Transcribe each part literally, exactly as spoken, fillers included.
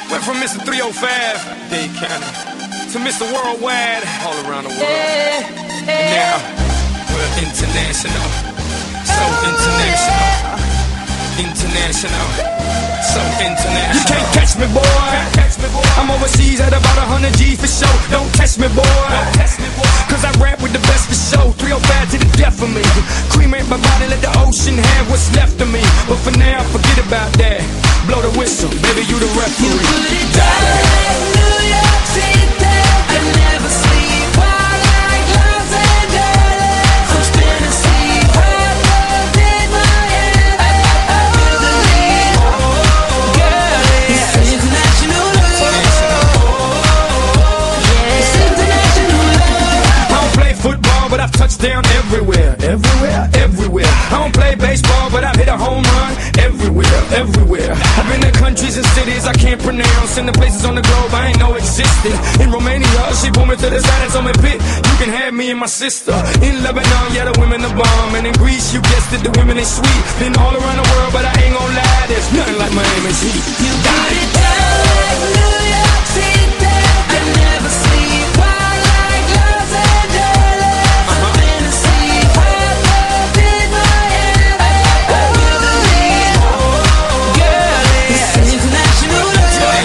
Went from Mister three oh five, Dade County, to Mister Worldwide, all around the world. And now, we're international, so international, international, so international. You can't catch me, boy. I'm overseas at about a hundred G's for show. Don't test me, boy. Cause I rap with the best for show. three oh five to the death of me. Cremate my body, let the ocean have what's left of me. But for now, forget about that. Blow the whistle, baby, you the referee. You put it down, New York City. I never sleep, wild like Los Angeles. I'm spinning sleep, hot love in my head. I, I, I feel the need, girl, it's international love. It's international love. I don't play football, but I've touched down everywhere, everywhere, everywhere. I don't play baseball, but I've hit a home run everywhere, everywhere. I've been to countries and cities I can't pronounce, and the places on the globe I ain't know existed. In Romania, she pulled me to the side and told me, "Pit, you can have me and my sister." In Lebanon, yeah, the women are bomb, and in Greece, you guessed it, the women is sweet. Been all around the world, but I ain't gon' lie, there's nothing like Miami's heat. You put it down like New York City. I never sleep, wild like Los Angeles. I'm spinning sleep, hot love in my head. I, I, I feel the need, girl, it's international love.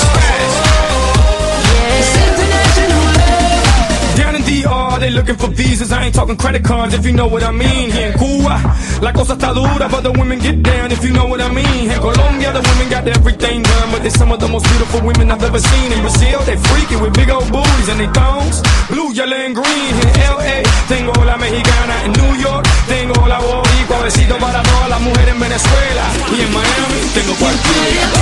It's international love. Down in D R, they looking for visas. I ain't talking credit cards, if you know what I mean. Here in Cuba, la cosa está dura, but the women get down, if you know what I mean. In Colombia, the women got everything done, but they're some of the most beautiful women I've ever seen. In Brazil, they freaky with big old booties and they thongs, blue, yellow, and green. In L A, tengo la mexicana. In New York, tengo la boricua. Besito para todas las mujeres en Venezuela. Y en Miami, tengo cualquiera.